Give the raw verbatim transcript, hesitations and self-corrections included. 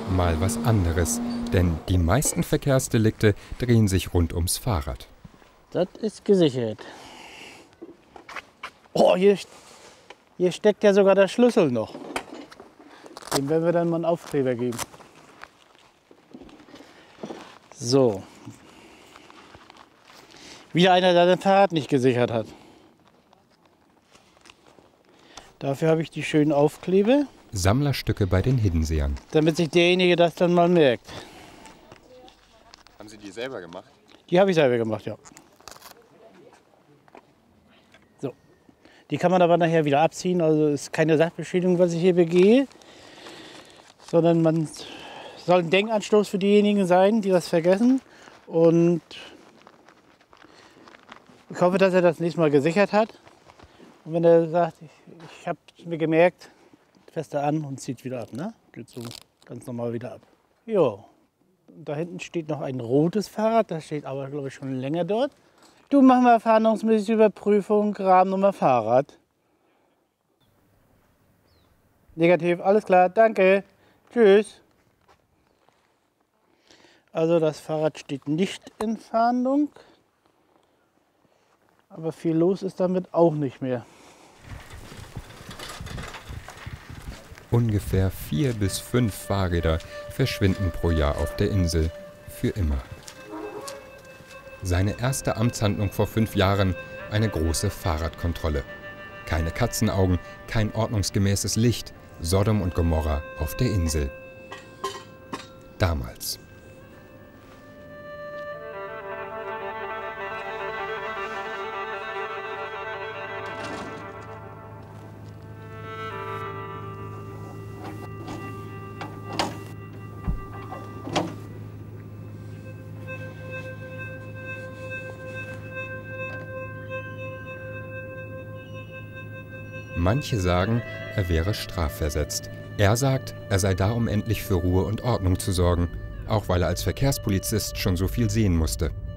mal was anderes, denn die meisten Verkehrsdelikte drehen sich rund ums Fahrrad. Das ist gesichert. Oh, hier, hier steckt ja sogar der Schlüssel noch. Dem werden wir dann mal einen Aufkleber geben. So. Wieder einer, der sein Fahrrad nicht gesichert hat. Dafür habe ich die schönen Aufkleber. Sammlerstücke bei den Hiddenseern. Damit sich derjenige das dann mal merkt. Haben Sie die selber gemacht? Die habe ich selber gemacht, ja. So. Die kann man aber nachher wieder abziehen. Also ist keine Sachbeschädigung, was ich hier begehe. Sondern man soll ein Denkanstoß für diejenigen sein, die das vergessen. Und ich hoffe, dass er das nächste Mal gesichert hat. Und wenn er sagt, ich, ich habe es mir gemerkt, fässt er an und zieht wieder ab. Ne? Geht so ganz normal wieder ab. Jo. Da hinten steht noch ein rotes Fahrrad, das steht aber, glaube ich, schon länger dort. Du, mach mal fahndungsmäßige Überprüfung, Rahmennummer Fahrrad. Negativ, alles klar, danke. Tschüss. Also das Fahrrad steht nicht in Fahndung. Aber viel los ist damit auch nicht mehr. Ungefähr vier bis fünf Fahrräder verschwinden pro Jahr auf der Insel. Für immer. Seine erste Amtshandlung vor fünf Jahren, eine große Fahrradkontrolle. Keine Katzenaugen, kein ordnungsgemäßes Licht. Sodom und Gomorra auf der Insel. Damals. Manche sagen, er wäre strafversetzt. Er sagt, er sei da, um endlich für Ruhe und Ordnung zu sorgen, auch weil er als Verkehrspolizist schon so viel sehen musste.